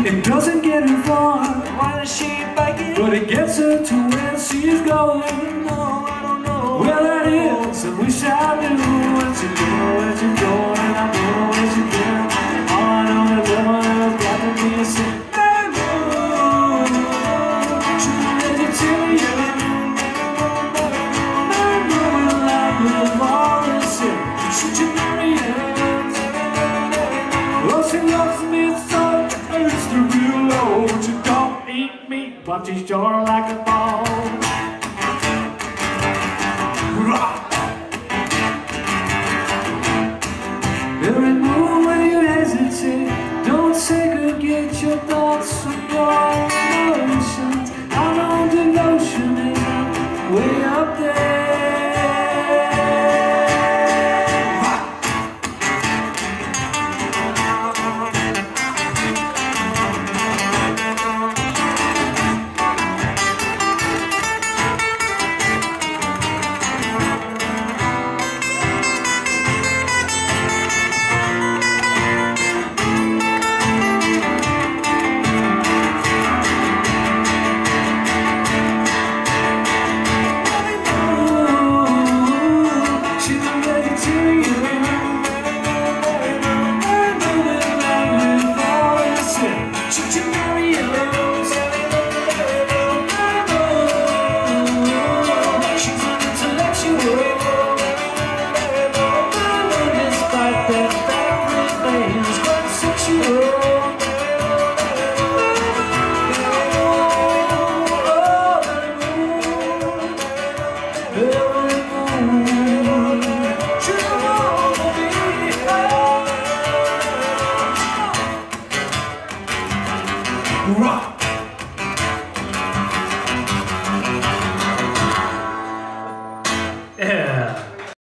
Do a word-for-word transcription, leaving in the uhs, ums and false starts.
It doesn't get her far while she biking, but it gets her to where she's going. No, I don't know where that is, and wish I knew where she's going, where she's going, and I know where she's been. All I know is that one else got to be a sin. She's a vegetarian. She loves me so, it's the real low. She don't eat meat, but she sure like a ball. Every move when you hesitate, don't segregate your thoughts from your emotions. I know devotion is way up there. Rock!